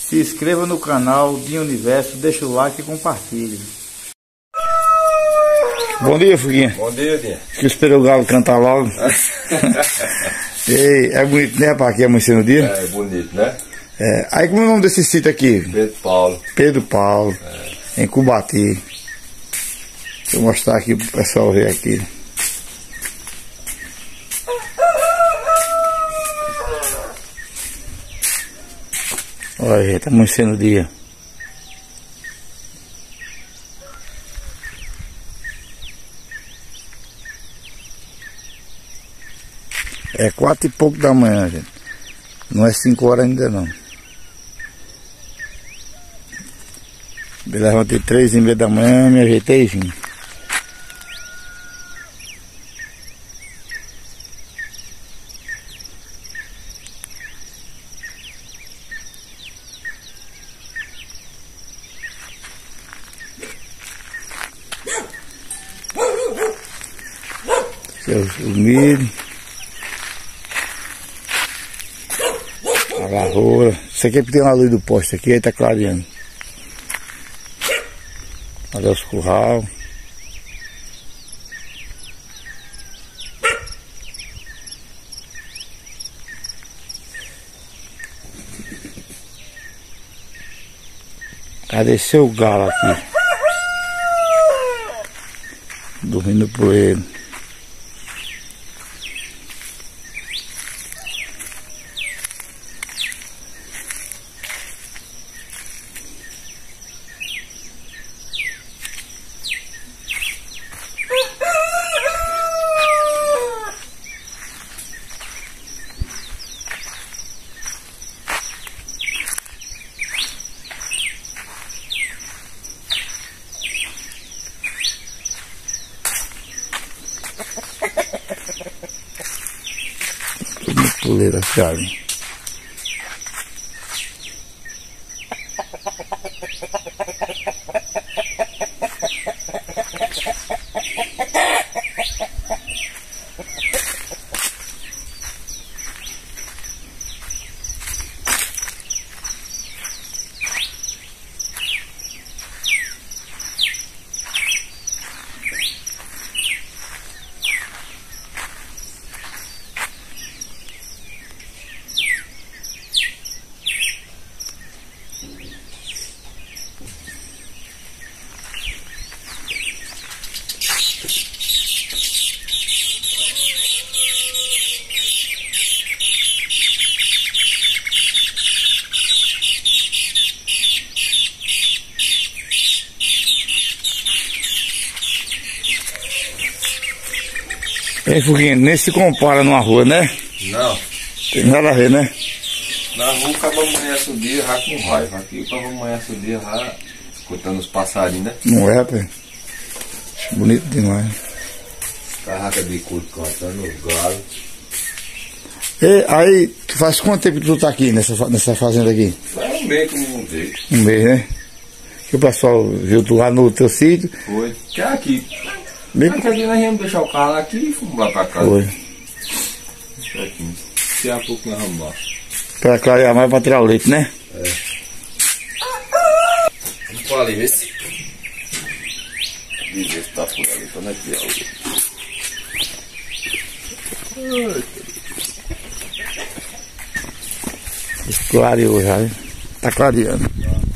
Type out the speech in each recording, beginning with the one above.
Se inscreva no canal Dinho Universo, deixa o like e compartilhe. Bom dia, Fuguinha. Bom dia, Dinho. Que eu esperei o galo cantar logo. Ei, é bonito, né, rapaz? Aqui amanhecendo o dia. É bonito, né? É. Aí como é o nome desse sítio aqui? Pedro Paulo. Pedro Paulo, em Cubati. Deixa eu mostrar aqui pro pessoal ver aqui. Olha, gente, tá amanhecendo o dia. É 4 e pouco da manhã, gente. Não é 5 horas ainda não. Eu levantei 3h30 da manhã, me ajeitei e vim. Aqui é o milho. A lavoura. Isso aqui é porque tem uma luz do poste aqui, aí tá clareando. Olha os curral. Cadê seu galo aqui? Dormindo por ele. Puleira, chave. Ei, Fuguinha, nem se compara numa rua, né? Não. Tem nada a ver, né? Na rua o cabo amanhece o dia já com raiva. Aqui o cabo amanhece o dia já escutando os passarinhos, né? Não é, rapaz? Acho bonito demais. Carraca de curto cantando os galos. E aí, tu faz quanto tempo que tu tá aqui nessa fazenda aqui? Foi um mês que eu não veio. Um mês, né? Que o pessoal viu tu lá no teu sítio. Foi. Que é aqui. Bem... Aqui nós íamos deixar o carro lá aqui e fomos lá pra casa. Foi. Isso aqui. Daqui a pouco nós vamos lá. Pra clarear mais, pra tirar o leite, né? É. Vamos ali, vê se... Vê se tá por ali, quando é que é o leite. Clareou já, né? Tá clareando.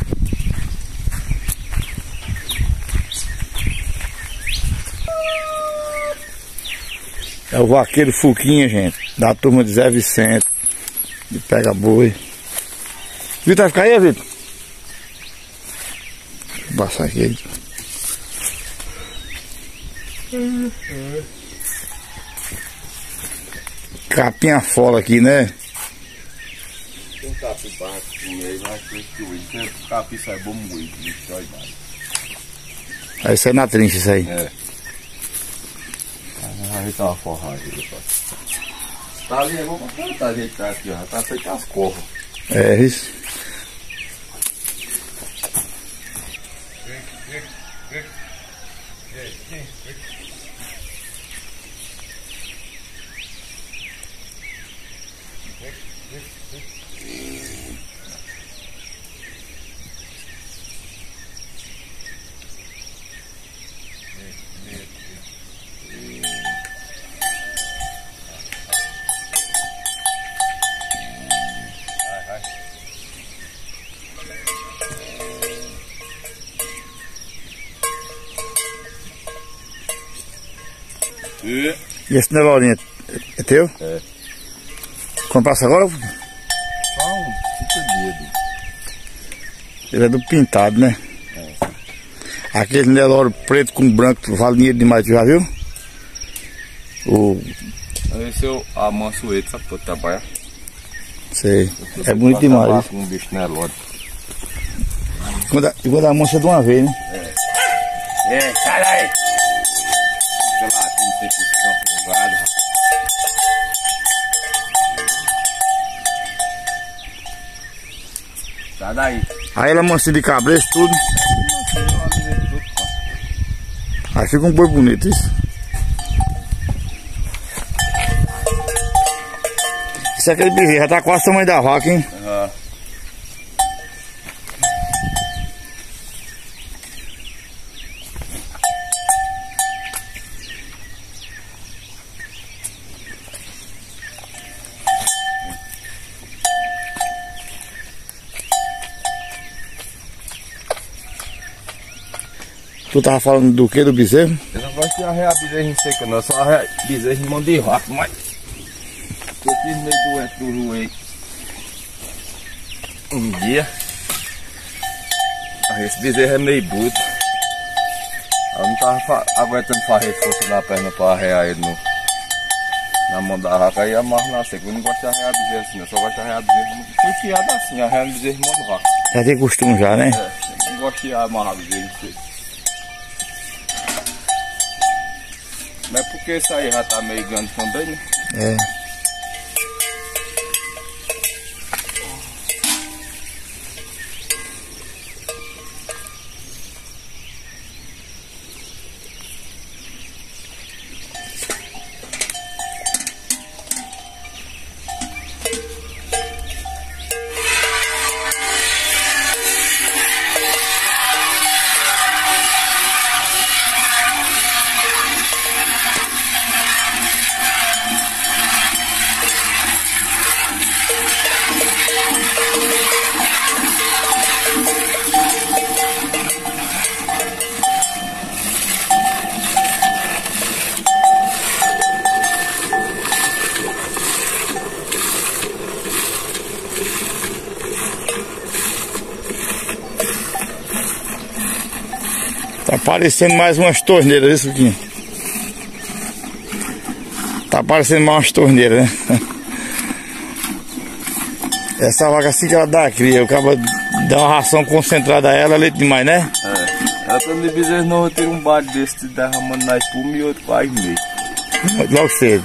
É o vaqueiro Fuquinha, gente, da turma de Zé Vicente, de Pega Boi. Vitor, vai ficar aí, Vitor? Deixa eu passar aqui. Capinha fola aqui, né? Tem capim para comer, mas que o capim sai bom moído, não dói nada. Aí sai na trincha isso aí. É. Ajeitar uma forragem depois. Tá ali, vamos tentar ajeitar aqui, ó. Tá feito as corras. É isso. E esse Nelorinho é teu? É. Comprasse agora? Só um 5 dedos. Ele é do pintado, né? É. Aquele Nelore preto com branco vale dinheiro demais, tu já viu? Esse eu amanso ele, sabe, pra trabalhar. Sei. É bonito demais. Com um bicho Nelore. Quando a mancha de uma vez, né? Sai daí! Sei lá, aqui não tem posição com galho. Sai daí! Aí ela mancha de cabresto, tudo. Aí fica um boi bonito isso. Isso é aquele bezerro, já tá quase o tamanho da vaca, hein? Tu tava falando do que, do bezerro? Eu não gosto de arrear bezerro em seca não, só arrear bezerro em mão de vaca, mas eu fiz meio doente do joelho um dia. Aí esse bezerro é meio bruto. Eu não tava aguentando fazer força na perna pra arrear ele na mão da vaca, aí amarro na seca. Eu não gosto de arrear bezerro assim, eu só gosto de arrear bezerro. Fui criado assim, arreando bezerro em mão de vaca. Já tem costume já, né? É, eu não gosto de amarrar bezerro em seca. Mas porque isso aí já tá meio grande também, né? É. Tá parecendo mais umas torneiras, isso aqui. Tá parecendo mais umas torneiras, né? Essa vaca assim que ela dá cria, o cara dá uma ração concentrada a ela, leite demais, né? É. Ela também de bezerro não ter um bar desse derramando na espuma e outro quase meio. Logo cedo.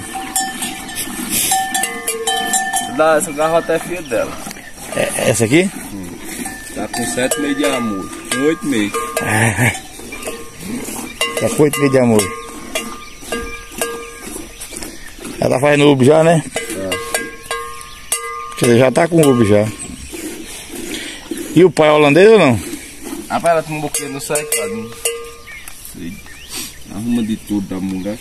Essa garrota é filha dela. É, essa aqui? Tá com 7 meses de amor. Com 8 meses. Tá com 8 meses de amor. Ela tá fazendo ubo já, né? Quer dizer, já tá com ubo já. E o pai é holandês ou não? Rapaz, ela tem um boquinho no sai, cara. Não sei. Arruma de tudo da mulher.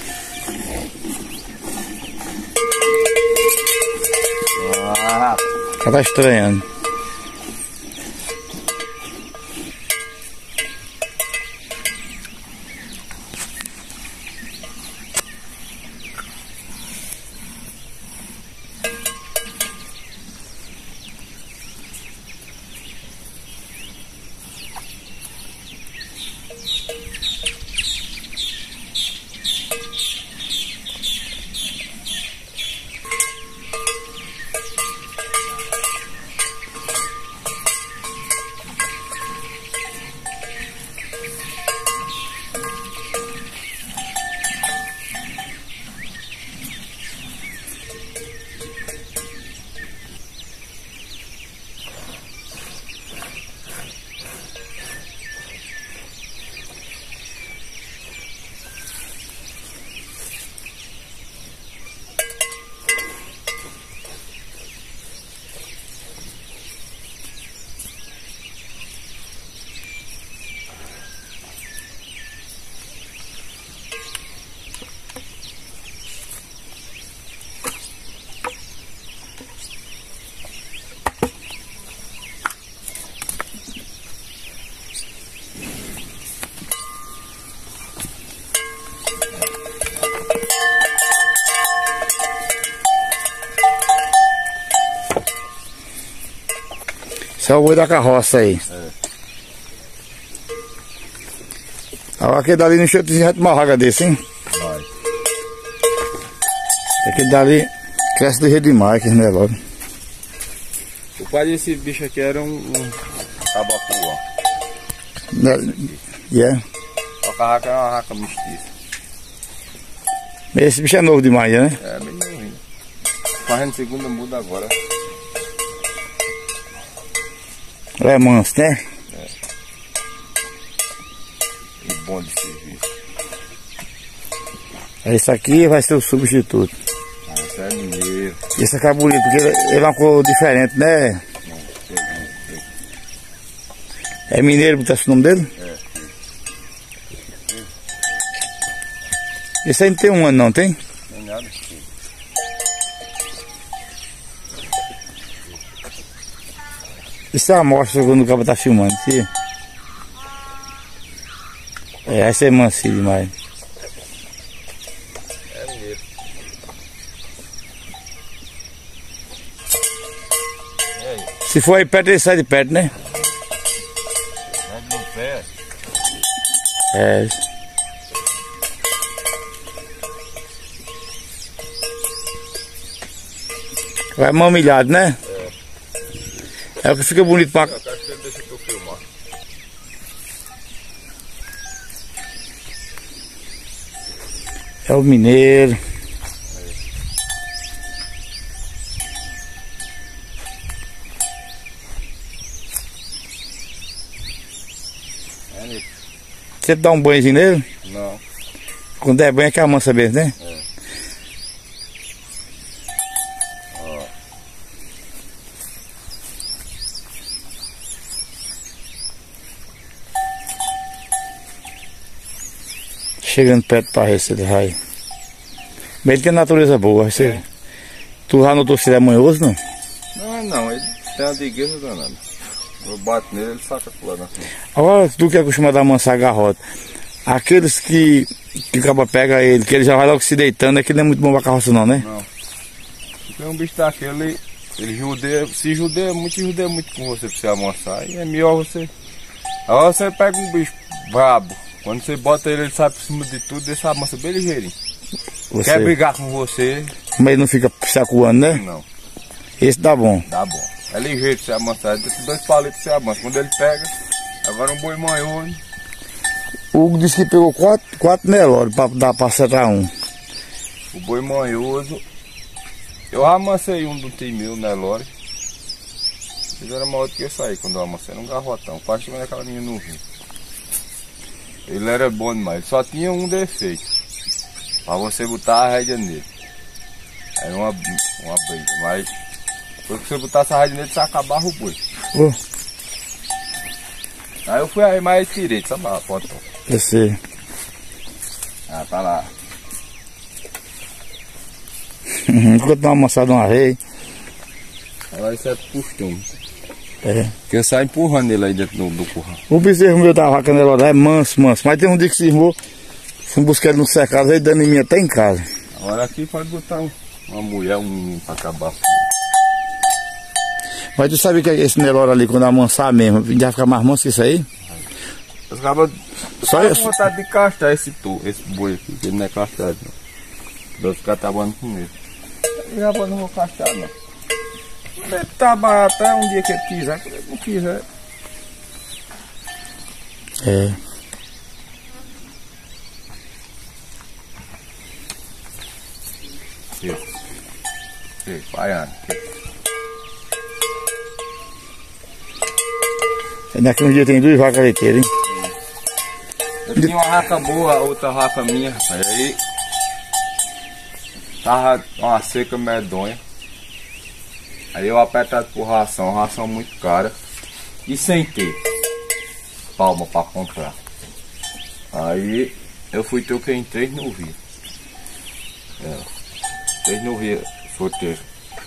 Ela tá estranhando. Esse é o boi da carroça aí. É. Agora aquele dali no enxotozinho vai tomar uma vaga desse, hein? Vai. Aquele dali cresce ligeiro demais, que não é logo. O pai desse bicho aqui era um tabacuá. Yeah. Só que a raca é uma raca mestiça. Esse bicho é novo demais, né? É, bem novinho. Fazendo segunda muda agora. Ela é manso, né? E bom de serviço. Esse aqui vai ser o substituto. Ah, esse é mineiro. Esse aqui é bonito, porque ele é uma cor diferente, né? É mineiro, botar esse nome dele? É. Esse aí não tem um ano não, tem? Não é nada. Isso é uma amostra quando o cabo tá filmando. Se... É, essa é mansinho demais. É mineiro. E aí? Se for aí perto, ele sai de perto, né? Mete no pé. É. Vai mamilhado, né? É o que fica bonito pra... Eu acho que ele deixa eu filmar. É o mineiro. É nele. Você dá um banhozinho nele? Não. Quando é banho é que é a mansa mesmo, né? É. Ó. Chegando perto pra receber, vai. Mas ele tem natureza boa. Você... Tu já notou se ele é manhoso, não? Não, ele tem uma digueira danada. Eu bato nele, ele saca pro lado. Agora, tu que é acostumado a amansar garrota, aqueles que o cabo pega ele, que ele já vai logo se deitando, é que não é muito bom pra carroça não, né? Não. Porque um bicho daquele, ele judeia, se judeia muito com você pra você amansar. E é melhor você. Agora você pega um bicho brabo. Quando você bota ele, ele sai por cima de tudo, ele se amansa bem ligeirinho. Você... Quer brigar com você? Mas ele não fica se acuando, né? Não. Esse dá bom. Dá bom. É ligeiro você amansar. Ele tem 2 palitos você amansa. Quando ele pega, agora um boi manhoso. O Hugo disse que pegou 4 Nelore pra dar pra acertar um. O boi manhoso. Eu amansei um do time meu, Nelore. Ele era maior do que esse aí quando eu amansei. Era um garrotão. Quase chegando aquela linha no rio. Ele era bom demais. Ele só tinha um defeito. Pra você botar a rédea nele. Era uma briga. Mas depois que você botasse a rédea nele, você acabava o boi. Oh, Aí eu fui aí mais direito, sabe lá, foto. eu sei. Ah, tá lá. Enquanto uma amansada uma rei. Agora isso é costume. É. Porque eu saio empurrando ele aí dentro do curral. O bezerro meu da vaca Nelore é manso. Mas tem um dia que se irmou, fui buscar ele no cercado, aí dando em mim até em casa. Agora aqui pode botar uma mulher, um menino pra acabar. Mas tu sabe que esse Nelore ali, quando amansar mesmo, já fica mais manso que isso aí? Os cabas Só com isso. vontade de castrar esse boi aqui, que ele não é castrado não. Vou ficar trabalhando com ele. Eu já não vou castrar não. Ele trabalha até um dia que ele quiser, quando ele não quiser. É. Baiano. Daqui um dia tem 2 vacas leiteiras, hein? Eu tinha uma raca boa, outra raca minha, rapaz. Aí tava uma seca medonha. Aí eu apertado por ração muito cara. E sem ter palma pra comprar. Aí eu fui ter o que em 3 no Rio. 3 no Rio, sorteiro.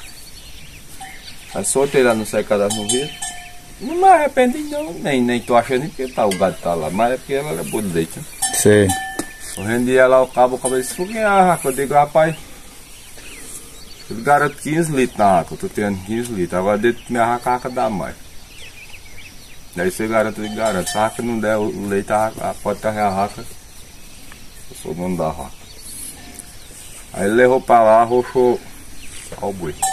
Aí sorteio lá no Secadar no Rio. Não me arrependi não, nem tô achando que tá, o gado tá lá, mas é porque ela era boa de leite. Né? Sei. Eu rendia lá o cabo disse, por que a raca? Eu digo, rapaz, eu garanto 15 litros na raca, eu tô tendo 15 litros, agora dentro da minha raca, a raca dá mais. Daí você garante, eu garanto. Se a raca não der o leite, pode estar a raca. Eu sou o dono da raca. Aí ele levou pra lá, arrochou. Olha o boi.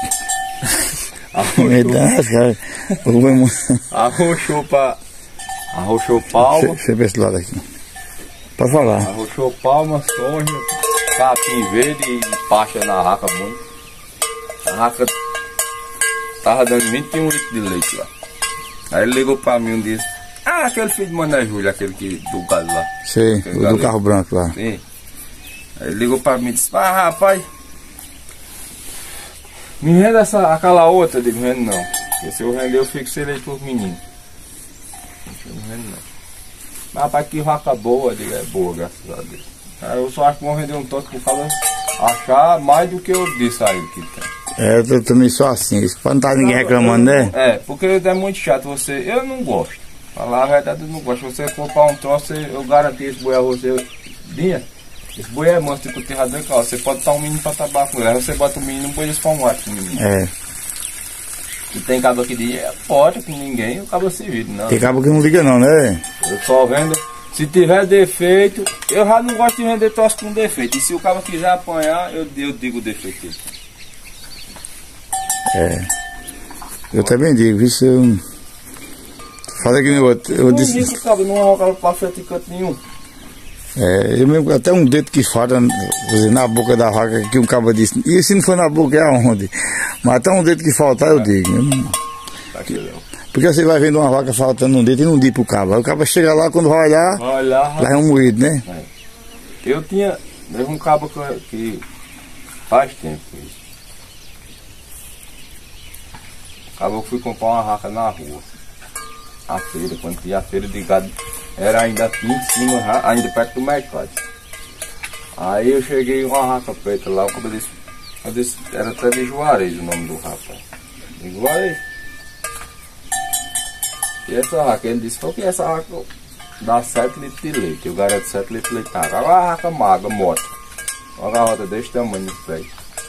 Arrochou palma. Deixa eu ver esse lado aqui. Pode falar. Arrochou palma, soja, capim verde e pacha na raca muito. A raca tava dando 21 litros de leite lá. Aí ele ligou pra mim um dia. Ah, aquele filho de Mané Júlio, aquele do gado lá. Sim, o do carro branco lá. Sim. Aí ele ligou pra mim e disse, ah, rapaz, me renda aquela outra. Eu digo, rendo não. Porque se eu render eu fico sem leite pros meninos. Eu não rendo não. Mas rapaz, que vaca boa, eu digo, é boa, graças a Deus. Aí eu só acho que vão render um tanto por causa achar mais do que eu disse a ele que tem. É, eu também sou assim, pra não estar ninguém reclamando, né? É, porque é muito chato você, eu não gosto. Falar a verdade, eu não gosto. Se você comprar um troço, eu garanto esse boi a você. Dinha, esse boi é manso, tipo terrador, claro. Você pode estar um menino pra trabalhar com ele. Aí você bota o menino, o boi eles faz um ato com o menino. É. E tem cabo aqui de pode com ninguém, o cabo se vira, não. Tem cabo que não liga não, né? Eu só vendo. Se tiver defeito, eu já não gosto de vender troço com defeito. E se o cabo quiser apanhar, eu digo o defeito dele. É. Eu também digo, isso eu. Fala que eu disse. Não disse, cabo, não arrogava pra frente em canto nenhum. É, eu mesmo, até um dedo que falta na boca da vaca, que um cabo disse, e se não for na boca é aonde? Mas até um dedo que faltar eu digo. Tá aqui, Léo. Porque você vai vendo uma vaca faltando um dedo e não diz pro cabo. Aí o cabo chega lá, quando vai olhar, lá é um moído, né? É. Eu tinha, teve um cabo que faz tempo isso. Acabou que fui comprar uma vaca na rua. A feira, quando tinha a feira de gado, era ainda aqui em cima, ainda perto do mercado. Aí eu cheguei com uma raca preta lá, eu disse, era até de Juarez o nome do rapaz. De Juarez. E essa raca, ele disse, porque essa raca dá 7 litros de leite, eu garanto 7 litros de leite na raca. Agora a raca magra, morta. Uma garrota desse tamanho no pé.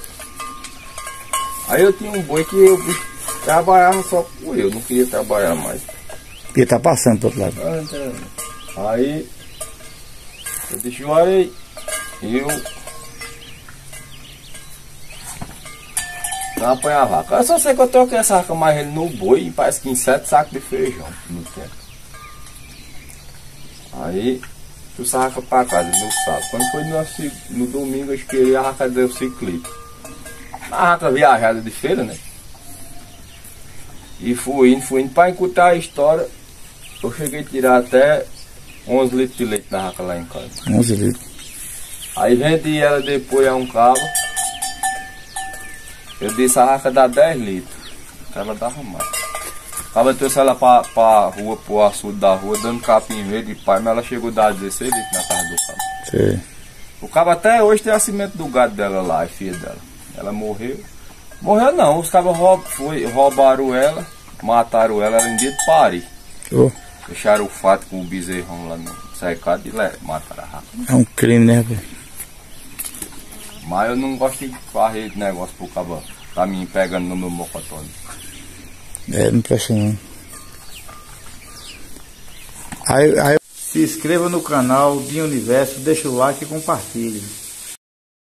Aí eu tinha um boi que eu trabalhava só com eu, não queria trabalhar mais. Porque tá passando pro outro lado. Aí eu disse, olha, eu não apanhar a vaca. Eu só sei que eu troquei essa raca mais ele no boi e parece que em 7 sacos de feijão no tempo. Aí trouxe a raca pra casa no sábado. Quando foi no domingo eu esperei a raca deu ciclista. A raca viajada de feira, né? E fui indo pra encurtar a história. Eu cheguei a tirar até 11 litros de leite na raca lá em casa. 11 litros. Aí vendi ela depois a um cabo. Eu disse a raca dá 10 litros. Ela dava mais. O cabo trouxe ela pra rua, pro açude da rua, dando capim verde e pai, mas ela chegou a dar 16 litros na casa do cabo. Sim. O cabo até hoje tem a cimento do gado dela lá, a filha dela. Ela morreu. Morreu não, os cabos roubaram ela, mataram ela em dia de Paris. Oh. Deixaram o fato com o bezerrão lá no cercado e mataram a raca. É um crime, né, velho? Mas eu não gosto de fazer esse negócio pro cabo tá me pegando no meu mocotó. É, não presta não. Aí, se inscreva no canal Dinho Universo, deixa o like e compartilhe.